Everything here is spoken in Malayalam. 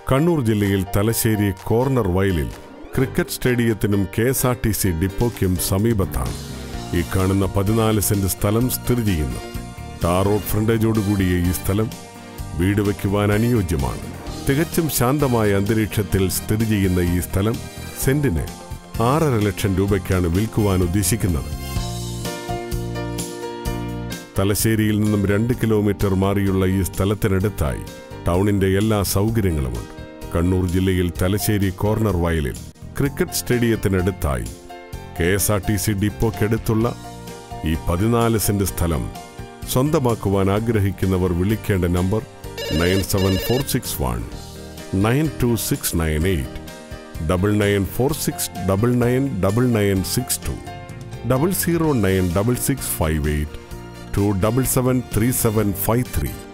കണ്ണൂർ ജില്ലയിൽ തലശ്ശേരി കോർണർ വയലിൽ ക്രിക്കറ്റ് സ്റ്റേഡിയത്തിനും KSRTC ഡിപ്പോയ്ക്കും സമീപത്താണ് ഈ കാണുന്ന 14 സെന്റ് സ്ഥലം സ്ഥിതി ചെയ്യുന്നത്. ടാർ റോഡ് ഫ്രണ്ടേജോടുകൂടിയ ഈ സ്ഥലം വീട് വയ്ക്കുവാൻ അനുയോജ്യമാണ്. തികച്ചും ശാന്തമായ അന്തരീക്ഷത്തിൽ സ്ഥിതി ചെയ്യുന്ന ഈ സ്ഥലം സെന്റിന് 6.5 ലക്ഷം രൂപയ്ക്കാണ് വിൽക്കുവാൻ ഉദ്ദേശിക്കുന്നത്. തലശ്ശേരിയിൽ നിന്നും 2 കിലോമീറ്റർ മാറിയുള്ള ഈ സ്ഥലത്തിനടുത്തായി ടൗണിന്റെ എല്ലാ സൗകര്യങ്ങളുമുണ്ട്. കണ്ണൂർ ജില്ലയിൽ തലശ്ശേരി കോർണർ വയലിൽ ക്രിക്കറ്റ് സ്റ്റേഡിയത്തിനടുത്തായി KSRTC ഡിപ്പോയ്ക്കടുത്തുള്ള ഈ 14 സെന്റ് സ്ഥലം സ്വന്തമാക്കുവാൻ ആഗ്രഹിക്കുന്നവർ വിളിക്കേണ്ട നമ്പർ 9746192698, 9946999962, 0096658 2773753.